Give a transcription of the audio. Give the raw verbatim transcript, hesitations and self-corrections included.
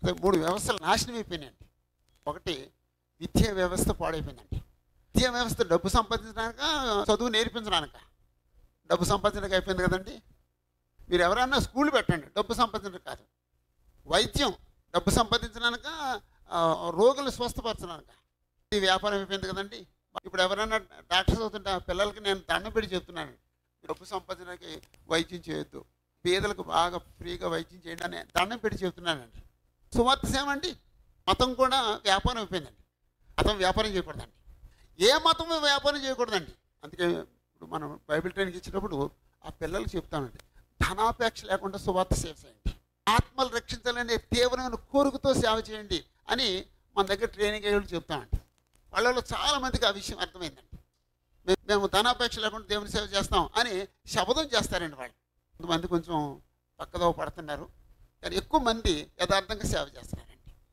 మూడు వ్యవస్థలు నాశనం అయిపోయినాయండి. ఒకటి విద్యా వ్యవస్థ పాడైపోయిందండి. విద్యా వ్యవస్థ డబ్బు సంపాదించడానిక, చదువు నేర్పించడానిక? డబ్బు సంపాదించడానికి అయిపోయింది కదండి. మీరు ఎవరైనా స్కూల్ పెట్టండి, డబ్బు సంపాదించడం కాదు. వైద్యం డబ్బు సంపాదించడానిక, రోగులు స్వస్థపరచడానిక? ఈ వ్యాపారం అయిపోయింది కదండి. ఇప్పుడు ఎవరైనా డాక్టర్స్ అవుతుంటే ఆ పిల్లలకి నేను దండం పెట్టి చెప్తున్నాను, డబ్బు సంపాదించడానికి వైద్యం చేయొద్దు, పేదలకు బాగా ఫ్రీగా వైద్యం చేయండి అని దండం పెట్టి చెప్తున్నానండి. సువార్త సేవ అండి. మతం కూడా వ్యాపారం అయిపోయిందండి. మతం వ్యాపారం చేయకూడదండి. ఏ మతం వ్యాపారం చేయకూడదండి. అందుకే ఇప్పుడు మనం బైబిల్ ట్రైనింగ్ ఇచ్చినప్పుడు ఆ పిల్లలకు చెప్తామండి, ధనాపేక్ష లేకుండా సువార్త సేవ చేయండి, ఆత్మలు రక్షించాలనే తీవ్రమైన కోరికతో సేవ చేయండి అని మన దగ్గర ట్రైనింగ్ అయ్యేళ్ళు చెప్తామండి. వాళ్ళలో చాలామందికి ఆ విషయం అర్థమైందండి. మేము ధనాపేక్ష లేకుండా దేవుని సేవ చేస్తాం అని శపథం చేస్తారండి వాళ్ళు. కొంతమంది కొంచెం పక్కదోవ పడుతున్నారు, కానీ ఎక్కువ మంది యథార్థంగా సేవ చేస్తారు.